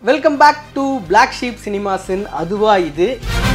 Welcome back to BlackSheep Cinemas in Adhuva Idhu.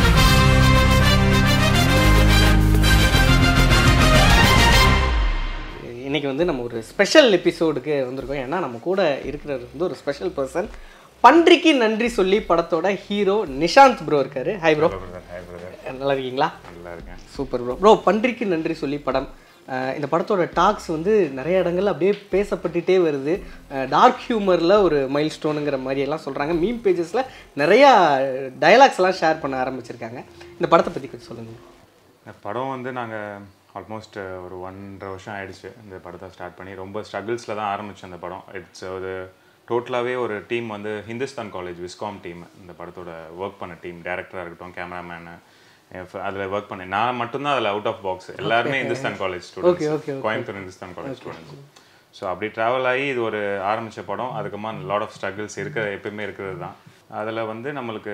இன்னைக்கு வந்து நம்ம ஒரு ஸ்பெஷல் எபிசோடுக்கு வந்திருக்கோம். ஏன்னா நம்ம கூட இருக்கிறது வந்து ஒரு ஸ்பெஷல் பர்சன். பன்றிக்கு நன்றி சொல்லி படத்தோட ஹீரோ நிஷாந்த் ப்ரோ இருக்காரு. Hi bro. Hi brother. நல்லா இருக்கீங்களா? நல்லா இருக்கேன். Super bro. ப்ரோ பன்றிக்கு நன்றி சொல்லி படம், இந்த படத்தோட டாக்ஸ் வந்து நிறைய இடங்கள்ல அப்படியே பேசப்பட்டுட்டே வருது. டார்க் ஹியூமரில் ஒரு மைல் ஸ்டோனுங்கிற மாதிரி எல்லாம் சொல்கிறாங்க. மீம் பேஜஸில் நிறையா டயலாக்ஸ்லாம் ஷேர் பண்ண ஆரம்பிச்சிருக்காங்க. இந்த படத்தை பற்றி கொஞ்சம் சொல்லுங்கள். இந்த படம் வந்து நாங்கள் ஆல்மோஸ்ட் ஒரு 1.5 வருஷம் ஆயிடுச்சு இந்த படத்தை ஸ்டார்ட் பண்ணி. ரொம்ப ஸ்ட்ரகிள்ஸில் தான் ஆரம்பித்தோம் இந்த படம். இட்ஸ் ஒரு டோட்டலாகவே ஒரு டீம் வந்து ஹிந்துஸ்தான் காலேஜ் விஸ்காம் டீம் இந்த படத்தோட ஒர்க் பண்ண டீம், டேரக்டராக இருக்கட்டும், கேமராமேனு, அதில் ஒர்க் பண்ணேன். நான் மட்டும்தான் அதில் அவுட் ஆஃப் பாக்ஸ். எல்லாருமே Hindustan college students, Coimbatore Hindustan college students. So அப்படி ட்ராவல் ஆகி இது ஒரு ஆரம்பித்த படம். அதுக்கப்புறமா லாட் ஆஃப் ஸ்ட்ரகிள்ஸ் எப்பயுமே இருக்கிறது தான். அதில் வந்து நம்மளுக்கு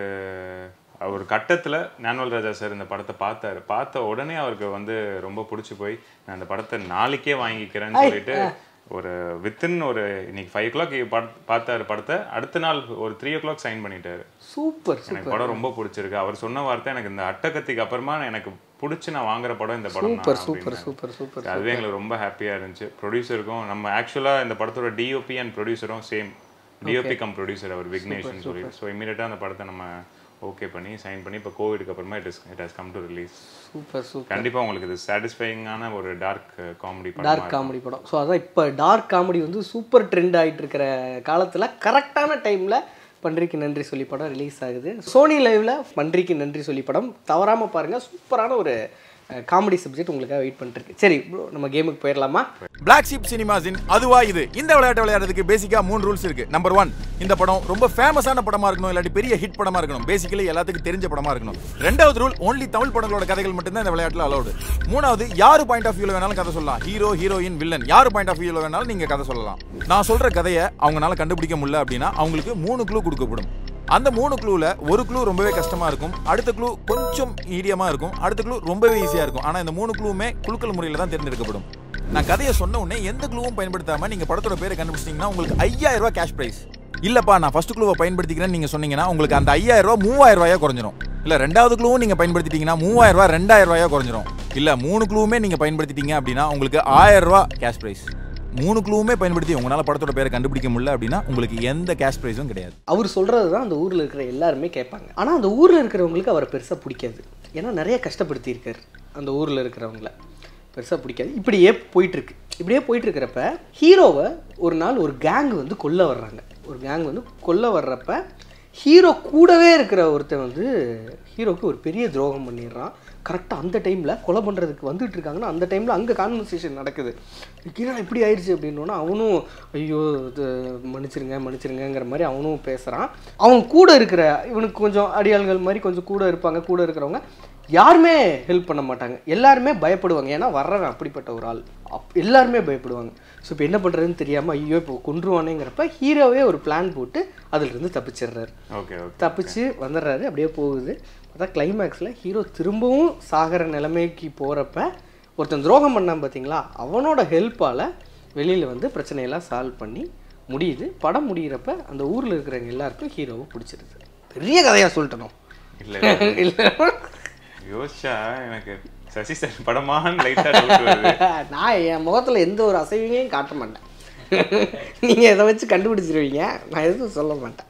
ஒரு கட்டத்தில் ஞானவேல் ராஜா சார் இந்த படத்தை பார்த்த உடனே அவருக்கு வந்து ரொம்ப பிடிச்சி போய் நான் இந்த படத்தை நாளைக்கே வாங்கிக்கிறேன்னு சொல்லிட்டு ஒரு வித்தின் ஒரு இன்னைக்கு 5 o'clock பார்த்தாரு படத்தை. அடுத்த நாள் ஒரு 3 o'clock சைன் பண்ணிட்டாரு. சூப்பர். எனக்கு படம் ரொம்ப பிடிச்சிருக்கு. அவர் சொன்ன வார்த்தை எனக்கு இந்த அட்டகத்திக்கு அப்புறமா எனக்கு பிடிச்சி நான் வாங்குற படம் இந்த படம். சூப்பர். அதுவே எங்களுக்கு ரொம்ப ஹாப்பியாக இருந்துச்சு. ப்ரொடியூசருக்கும் நம்ம ஆக்சுவலாக இந்த படத்தோட டிஓபி அண்ட் ப்ரொடியூசரும் சேம். டிஓபி கம் ப்ரொடியூசர் அவர் விக்னேஷ்னு சொல்லிட்டு. ஸோ இமீடியட்டாக அந்த படத்தை நம்ம ஓகே பண்ணி சைன் பண்ணி இப்போ கோவிடுக்கு அப்புறமா it has come to release. Super. கண்டிப்பாக உங்களுக்கு இது சாட்டிஸ்ஃபைங்கான ஒரு டார்க் காமெடி படம். ஸோ அதான் இப்போ டார்க் காமெடி வந்து சூப்பர் ட்ரெண்ட் ஆகிட்டு இருக்கிற காலத்தில் கரெக்டான டைமில் பன்றிக்கு நன்றி சொல்லி படம் ரிலீஸ் ஆகுது. சோனி லைவ்ல பன்றிக்கு நன்றி சொல்லி படம் தவறாமல் பாருங்கள். சூப்பரான ஒரு காமெடி சப்ஜெக்ட் உங்களுக்காக வெயிட் பண்ணிருக்கு. சரி ப்ரோ, நம்ம கேமுக்கு போயிடலாமா? BlackSheep சினிமாஸின் அதுவா இது. இந்த விளையாட்டு விளையாடுறதுக்கு பேசிக்கா 3 ரூல்ஸ் இருக்கு. நம்பர் 1, இந்த படம் ரொம்ப ஃபேமஸான படமா இருக்கணும், இல்லாட்டி பெரிய ஹிட் படமா இருக்கணும். பேசிக்கலி எல்லாத்துக்கும் தெரிஞ்ச படமா இருக்கணும். ரெண்டாவது ரூல், ஒன்லி தமிழ் படங்களோட கதைகள் மட்டும்தான் இந்த விளையாட்டுல அலௌடு. மூணாவது, யாரு பாயிண்ட் ஆஃப் வியூல வேணாலும் கதை சொல்லலாம். ஹீரோ, ஹீரோயின், வில்லன் யாரு பாயிண்ட் ஆஃப் வியூல வேணாலும் நீங்க கதை சொல்லலாம். நான் சொல்ற கதையை அவங்களால கண்டுபிடிக்க முடியல அப்படின்னா அவங்களுக்கு 3 க்ளூ கொடுக்கப்படும். அந்த 3 க்ளூல ஒரு க்ளூ ரொம்பவே கஷ்டமா இருக்கும், அடுத்த க்ளூ கொஞ்சம் மீடியமா இருக்கும், அடுத்த க்ளூ ரொம்பவே ஈஸியா இருக்கும். ஆனா இந்த 3 க்ளூமே குலுக்கல் முறையில தான் தேர்ந்தெடுக்கப்படும். நான் கதையை சொன்ன உடனே எந்த க்ளூவும் பயன்படுத்தாம நீங்க படத்தோட பேரை கண்டுபிடிச்சீங்கன்னா உங்களுக்கு 5000 ரூபாய் கேஷ் பிரைஸ். இல்லப்பா நான் ஃபர்ஸ்ட் க்ளூவை பயன்படுத்திக்கிறேன்னு நீங்க சொன்னீங்கன்னா உங்களுக்கு அந்த 5000 ரூபாய் 3000 ரூபாயா குறைஞ்சிரும். இல்ல ரெண்டாவது க்ளூவும் நீங்க பயன்படுத்திட்டீங்கன்னா 3000 ரூபாய் 2000 ரூபாயா குறைஞ்சிரும். இல்ல 3 க்ளூவுமே நீங்க பயன்படுத்திட்டீங்க அப்படின்னா உங்களுக்கு 1000 ரூபாய் கேஷ் பிரைஸ். 3 க்ளூவுமே பயன்படுத்தி உங்களால படத்தோட பேரை கண்டுபிடிக்க முடியல அப்படின்னா உங்களுக்கு எந்த கேஷ் பிரைஸும் கிடையாது. அவர் சொல்றது தான் அந்த ஊர்ல இருக்கிற எல்லாருமே கேட்பாங்க. ஆனா அந்த ஊர்ல இருக்கிறவங்களுக்கு அவரை பெருசா பிடிக்காது. ஏன்னா நிறைய கஷ்டப்படுத்தி இருக்காரு. அந்த ஊர்ல இருக்கிறவங்கள பெருசா பிடிக்காது. இப்படியே போயிட்டு இருக்கிறப்ப ஹீரோவை ஒரு நாள் ஒரு கேங் வந்து கொல்ல வர்றப்ப ஹீரோ கூடவே இருக்கிற ஒருத்தன் வந்து ஹீரோக்கு ஒரு பெரிய துரோகம் பண்ணிடுறான். கரெக்டாக அந்த டைமில் கொலை பண்ணுறதுக்கு வந்துட்டு இருக்காங்கன்னா அந்த டைமில் அங்கே கான்வர்சேஷன் நடக்குது. கீழே இப்படி ஆயிடுச்சு அப்படின்னோன்னா அவனும் ஐயோ மன்னிச்சிருங்கிற மாதிரி அவனும் பேசுகிறான். அவன் கூட இருக்கிற இவனுக்கு கொஞ்சம் அடியாள்கள் மாதிரி கொஞ்சம் கூட இருப்பாங்க. கூட இருக்கிறவங்க யாருமே ஹெல்ப் பண்ண மாட்டாங்க. எல்லாருமே பயப்படுவாங்க. ஏன்னா வர்றவன் அப்படிப்பட்ட ஒரு ஆள். எல்லாருமே பயப்படுவாங்க. ஸோ இப்போ என்ன பண்ணுறதுன்னு தெரியாமல் ஐயோ இப்போ கொன்றுவானேங்கிறப்ப ஹீரோவே ஒரு பிளான் போட்டு அதிலிருந்து தப்பிச்சிடுறாரு. தப்பிச்சு வந்துடுறாரு. அப்படியே போகுது. அதான் கிளைமேக்ஸில் ஹீரோ திரும்பவும் சாகிற நிலைமைக்கு போகிறப்ப ஒருத்தன் துரோகம் பண்ணான் பார்த்தீங்களா, அவனோட ஹெல்ப்பால் வெளியில் வந்து பிரச்சனையெல்லாம் சால்வ் பண்ணி முடியுது. படம் முடிகிறப்ப அந்த ஊரில் இருக்கிறவங்க எல்லாருக்கும் ஹீரோவை பிடிச்சிருது. பெரிய கதையாக சொல்லிட்டணும். இல்லை யோசிச்சா எனக்கு சசி சார் படமான்னு லைட்டாக டவுட் வருது. நான் என் முகத்தில் எந்த ஒரு அசைவையும் காட்ட மாட்டேன். நீங்கள் இதை வச்சு கண்டுபிடிச்சிருவீங்க. நான் எதுவும் சொல்ல மாட்டேன்.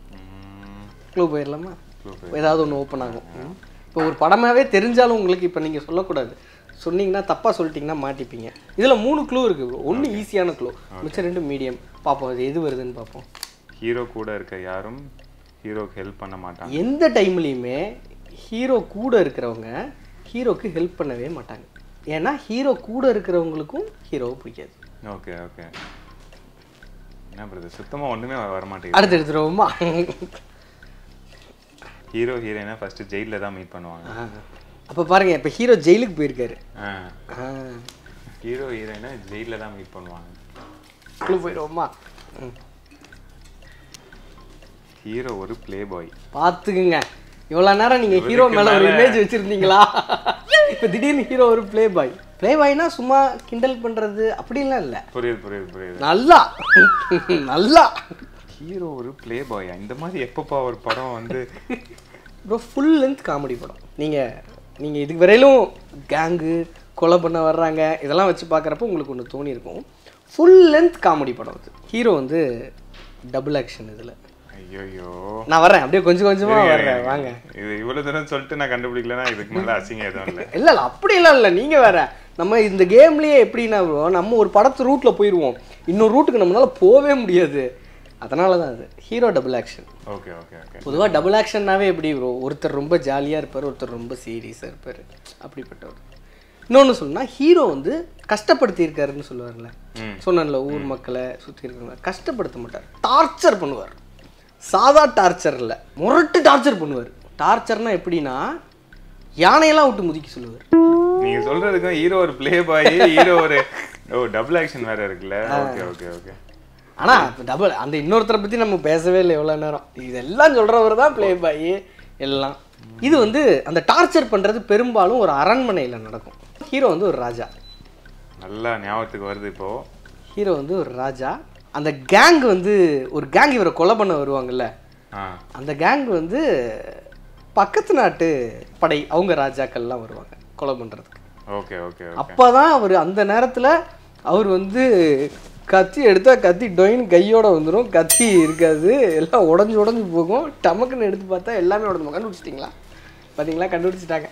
க்ளூ போயிடலாமா? ஏதாவது ஒன்று ஓப்பன் ஆகும். இப்போ ஒரு படமாகவே தெரிஞ்சாலும் உங்களுக்கு இப்போ நீங்கள் சொல்லக்கூடாது. சொன்னீங்கன்னா தப்பாக சொல்லிட்டீங்கன்னா மாட்டிப்பீங்க. இதில் 3 க்ளூ இருக்குது. ஒன்று ஈஸியான க்ளூ, மிச்சம் 2 மீடியம். பார்ப்போம் அது எது வருதுன்னு பார்ப்போம். ஹீரோ கூட இருக்க யாரும் ஹீரோக்கு ஹெல்ப் பண்ண மாட்டாங்க. எந்த டைம்லையுமே ஹீரோ கூட இருக்கிறவங்க ஹீரோக்கு ஹெல்ப் பண்ணவே மாட்டாங்க. ஏன்னா ஹீரோ கூட இருக்கிறவங்களுக்கும் ஹீரோவை பிடிக்காது. ஓகே என்ன பிரதர் சுத்தமாக ஒன்றுமே வர மாட்டேங்குது. அடுத்து எடுத்துருவோமா? ஹீரோ ஹீரோயினா ஃபர்ஸ்ட் ஜெயிலில் தான் மீட் பண்ணுவாங்க. அப்போ பாருங்க, இப்போ ஹீரோ ஜெயிலுக்கு போயிருக்காரு. ஹீரோ ஹீரோயினா ஜெயிலில் தான் மீட் பண்ணுவாங்க. போயிடுவோமா? ஹீரோ ஒரு பிளே பாய். பார்த்துக்குங்க, இவ்வளோ நேரம் நீங்கள் ஹீரோ மேலே ஒரு இமேஜ் வச்சுருந்தீங்களா? இப்போ திடீர்னு ஹீரோ ஒரு பிளே பாய்னா சும்மா கிண்டல் பண்ணுறது அப்படின்லாம் இல்லை. புரியுது. நல்லா ஹீரோ ஒரு ப்ளே பாயா? இந்த மாதிரி எப்பப்பா ஒரு படம் வந்து ப்ரோ ஃபுல் லென்த் காமெடி படம். நீங்கள் இதுக்கு வரையிலும் கேங்கு கொலை பண்ண வர்றாங்க இதெல்லாம் வச்சு பார்க்குறப்ப உங்களுக்கு ஒன்று தோணி இருக்கும். ஃபுல் லென்த் காமெடி படம் அது. ஹீரோ வந்து டபுள் ஆக்ஷன் இதில். ஐயோ நான் வரேன், அப்படியே கொஞ்சம் கொஞ்சமாக வர்றேன், வாங்க. இது இவ்வளோ தூரம் சொல்லிட்டு நான் கண்டுபிடிக்கலன்னா இதுக்கு மேலே அசிங்கம் எதுவும் இல்லை. இல்லை அப்படிலாம் இல்லை, நீங்கள் வேற. நம்ம இந்த கேம்லேயே எப்படின்னா நம்ம ஒரு படத்து ரூட்டில் போயிடுவோம், இன்னொரு ரூட்டுக்கு நம்மளால் போகவே முடியாது. அதனால தான் அது hero double action. Okay okay okay. பொதுவாக டபுள் ஆக்ஷன்னாவே எப்படி ப்ரோ, ஒருத்தர் ரொம்ப ஜாலியாக இருப்பார், ஒருத்தர் ரொம்ப சீரியஸாக இருப்பார், அப்படிப்பட்டவர். இன்னொன்று சொன்னால் ஹீரோ வந்து கஷ்டப்படுத்தியிருக்காருன்னு சொல்லுவார்ல, சொன்னல ஊர் மக்களை சுற்றி இருக்கிறவங்க கஷ்டப்படுத்த மாட்டார், டார்ச்சர் பண்ணுவார். சாதா டார்ச்சர் இல்லை, முரட்டு டார்ச்சர் பண்ணுவார். டார்ச்சர்னா எப்படின்னா யானையெல்லாம் விட்டு முதிக்க சொல்லுவார். நீங்கள் சொல்கிறதுக்கும் ஹீரோ ஒரு ப்ளே பாய், ஹீரோ ஒரு டபுள் ஆக்ஷன் வேறு இருக்குல்ல. Okay okay okay. ஆனால் டபுள் அந்த இன்னொருத்தரை பற்றி நம்ம பேசவே இல்லை எவ்வளோ நேரம். இதெல்லாம் சொல்கிறவர் தான் ப்ளே பாய் எல்லாம். இது வந்து அந்த டார்ச்சர் பண்ணுறது பெரும்பாலும் ஒரு அரண்மனையில் நடக்கும். ஹீரோ வந்து ஒரு ராஜா. நல்லா ஞாபகத்துக்கு வருது இப்போது. ஹீரோ வந்து ஒரு ராஜா. அந்த கேங் வந்து ஒரு கேங் இவரை கொலை பண்ண வருவாங்கல்ல, அந்த கேங் வந்து பக்கத்து நாட்டு படை, அவங்க ராஜாக்கள்லாம் வருவாங்க கொலை பண்ணுறதுக்கு. Okay okay. அப்போ தான் அவர் அந்த நேரத்தில் அவர் வந்து கத்தி எடுத்தால் கத்தி டொயின் கையோட வந்துடும், கத்தி இருக்காது, எல்லாம் உடஞ்சி போகும். டமக்குன்னு எடுத்து பார்த்தா எல்லாமே உடஞ்சி. கண்டுபிடிச்சிட்டிங்களா? பார்த்தீங்களா, கண்டுபிடிச்சிட்டாங்க.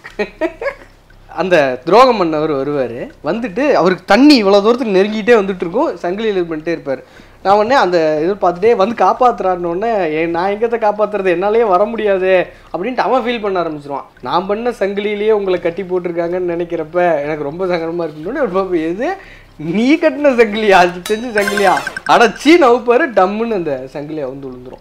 அந்த துரோகம் பண்ணவர் வருவார், வந்துட்டு அவருக்கு தண்ணி இவ்வளோ தூரத்துக்கு நெருங்கிட்டே வந்துட்டு இருக்கும், சங்கிலியில் பண்ணிட்டே இருப்பார். நான் உடனே அந்த இது பார்த்துட்டே வந்து காப்பாற்றுறாருன்னொடனே நான் எங்கத்தை காப்பாற்றுறது, என்னாலேயே வர முடியாது அப்படின்ட்டு அவன் ஃபீல் பண்ண ஆரம்பிச்சிருவான். நான் பண்ண சங்கிலியிலேயே உங்களை கட்டி போட்டிருக்காங்கன்னு நினைக்கிறப்ப எனக்கு ரொம்ப சங்கடமாக இருக்குன்னு, எது நீ கட்டின சங்கிலியா, செஞ்சு சங்கிலியா அடைச்சி நவுப்பாரு, டம்முன்னு அந்த சங்கிலியா வந்து விழுந்துரும்.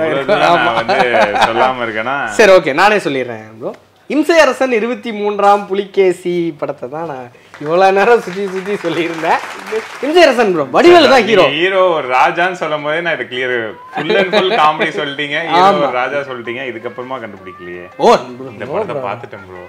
சரி ஓகே, நானே சொல்லிடுறேன் ப்ரோ. இம்சை அரசன் 23ஆம் புலிகேசி படத்தை தான் நான் இவ்வளோ நேரம் சுற்றி சொல்லியிருந்தேன். இம்சை அரசன் ப்ரோ, வடிவேலு தான் ஹீரோ. ஹீரோ ஒரு ராஜான்னு சொல்லும் போதே நான் இது clear, full and full comedy சொல்லிட்டீங்க, ஹீரோ ராஜா சொல்லிட்டீங்க. இதுக்கப்புறமா கண்டுபிடிக்கலையே. ஓ இந்த படத்தை பார்த்துட்டேன் ப்ரோ.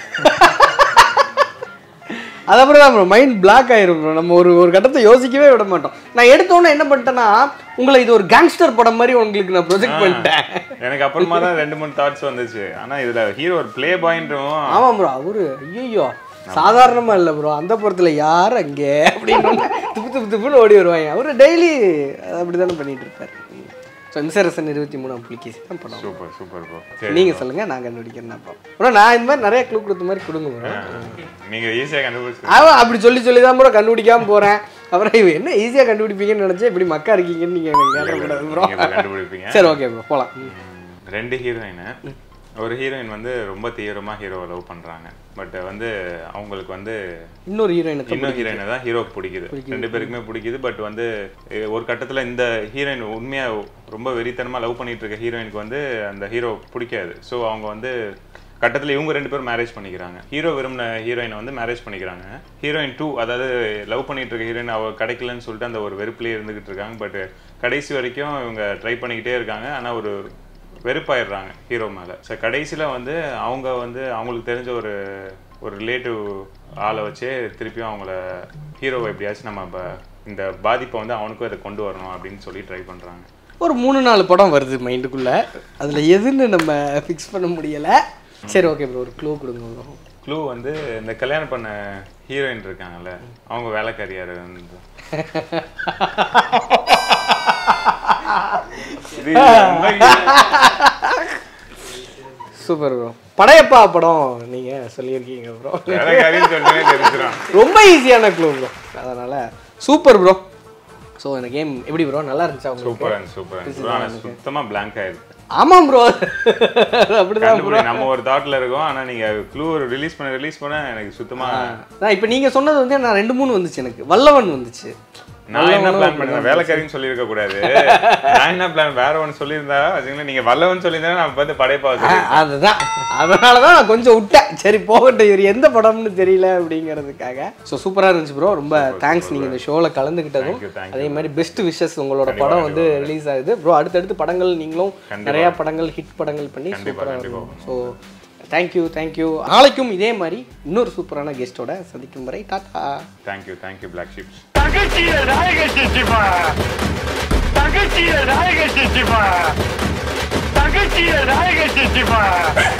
அதுக்கப்புறம் தான் ப்ரோ மைண்ட் பிளாக் ஆயிரும் ப்ரோ. நம்ம ஒரு கட்டத்தை யோசிக்கவே விட மாட்டோம். நான் எடுத்தோன்னே என்ன பண்ணிட்டேன்னா, உங்களை இது ஒரு கேங்ஸ்டர் படம் மாதிரி உங்களுக்கு நான் ப்ரொஜெக்ட் பண்ணிட்டேன். எனக்கு அப்புறமா தான் 2-3 தாட்ஸ் வந்துச்சு. ஆனால் இதில் ஹீரோ ஒரு ப்ளே பாயிண்ட்டும். ஆமாம் ப்ரோ, அவரு ஐயோ சாதாரணமாக இல்லை ப்ரோ. அந்த புறத்தில் யார் அங்கே அப்படின்னு துப்புன்னு ஓடி வருவாங்க. அவரு டெய்லி அப்படி தானே பண்ணிட்டு இருப்பார். ஸோ இம்சரசன் 23ஆம் புலிகேசி தான் படம். Super super bro. நீங்கள் சொல்லுங்கள், நான் கண்டுபிடிக்கிறேன். ப்ரோ நான் இந்த மாதிரி நிறைய க்ளூ கொடுத்த மாதிரி கொடுங்க ப்ரோ. நீங்கள் ஈஸியாக கண்டுபிடிச்சு அப்படி சொல்லி தான் ப்ரோ கண்டுபிடிக்காமல் போகிறேன். அப்புறம் இவன் என்ன ஈஸியாக கண்டுபிடிப்பீங்கன்னு நினச்சேன், இப்படி மக்கா இருக்கீங்கன்னு நீங்கள் எனக்கு கேட்கக்கூடாது ப்ரோ. கண்டுபிடிப்பீங்க. சரி ஓகே ப்ரோ, போகலாம். 2 ஹீரோயின். ஒரு ஹீரோயின் வந்து ரொம்ப தீவிரமாக ஹீரோவை லவ் பண்ணுறாங்க. பட் வந்து அவங்களுக்கு வந்து இன்னொரு ஹீரோயினை தான் ஹீரோக்கு பிடிக்குது. 2 பேருக்குமே பிடிக்குது. பட் வந்து ஒரு கட்டத்தில் இந்த ஹீரோயின் உண்மையாக ரொம்ப வெறித்தனமாக லவ் பண்ணிட்டு இருக்க ஹீரோயினுக்கு வந்து அந்த ஹீரோ பிடிக்காது. ஸோ அவங்க வந்து கட்டத்தில் இவங்க 2 பேரும் மேரேஜ் பண்ணிக்கிறாங்க. ஹீரோ விரும்பின ஹீரோயினை வந்து மேரேஜ் பண்ணிக்கிறாங்க. ஹீரோயின் 2, அதாவது லவ் பண்ணிட்டு இருக்க ஹீரோயின் அவள் கிடைக்கலன்னு சொல்லிட்டு அந்த ஒரு வெறுப்புலேயே இருந்துகிட்டு இருக்காங்க. பட் கடைசி வரைக்கும் இவங்க ட்ரை பண்ணிக்கிட்டே இருக்காங்க. ஆனால் ஒரு வெறுப்பாயிடுறாங்க ஹீரோ மேலே. ஸோ கடைசியில் வந்து அவங்க வந்து அவங்களுக்கு தெரிஞ்ச ஒரு ரிலேட்டிவ் ஆளை வச்சே திருப்பியும் அவங்கள ஹீரோவை எப்படியாச்சும் நம்ம இந்த பாதிப்பை வந்து அவனுக்கும் அதை கொண்டு வரணும் அப்படின்னு சொல்லி ட்ரை பண்ணுறாங்க. ஒரு 3-4 படம் வருது மைண்டுக்குள்ளே, அதில் எதுன்னு நம்ம ஃபிக்ஸ் பண்ண முடியலை. சரி ஓகே ப்ரோ, ஒரு க்ளூ கொடுங்க ப்ரோ. க்ளூ வந்து இந்த கல்யாணம் பண்ண ஹீரோயின் இருக்காங்கல்ல, அவங்க வேலைக்காரியார் வந்து சூப்பர் ப்ரோ. படையப்பா படம் நீங்கள் சொல்லியிருக்கீங்க ப்ரோ. ரொம்ப ஈஸியான க்ளூ ப்ரோ, அதனால் சூப்பர் ப்ரோ. ஸோ இந்த கேம் எப்படி ப்ரோ, நல்லா இருந்துச்சா? சூப்பர். சுத்தமாக பிளாங்க் ஆயிருக்கு. ஆமாம் ப்ரோ, அப்படிதான் ப்ரோ. நம்ம ஒரு தாட்ல இருக்கோம், ஆனால் நீங்கள் க்ளூ ரிலீஸ் பண்ண எனக்கு சுத்தமாக. இப்போ நீங்கள் சொன்னது வந்து நான் 2-3 வந்துச்சு, எனக்கு வல்லவன் வந்துச்சு. நான் என்ன பிளான் பண்ணேன், வேலைக்காரின்னு சொல்லியிருக்க கூடாது. நான் என்ன பிளான் வேற ஒன்று சொல்லியிருந்தா நீங்க வல்லவன் சொல்லியிருந்தா நான் பார்த்து படைப்பா. அதுதான், அதனாலதான் நான் கொஞ்சம் விட்டேன். சரி போகட்டும், இவர் எந்த படம்னு தெரியல அப்படிங்கிறதுக்காக. ஸோ சூப்பராக இருந்துச்சு ப்ரோ, ரொம்ப தேங்க்ஸ் நீங்கள் இந்த ஷோவில் கலந்துக்கிட்டதும். அதே மாதிரி பெஸ்ட் விஷஸ். உங்களோட படம் வந்து ரிலீஸ் ஆகுது ப்ரோ. அடுத்தடுத்து படங்கள் நீங்களும் நிறையா படங்கள் ஹிட் படங்கள் பண்ணி சூப்பராக இருக்கும். So thank you. நாளைக்கும் இதே மாதிரி இன்னொரு சூப்பரான கெஸ்டோட சந்திக்கும் வரை டாடா. Thank you BlackSheep. தகச்சிய நாயக சிச்சிப்பா.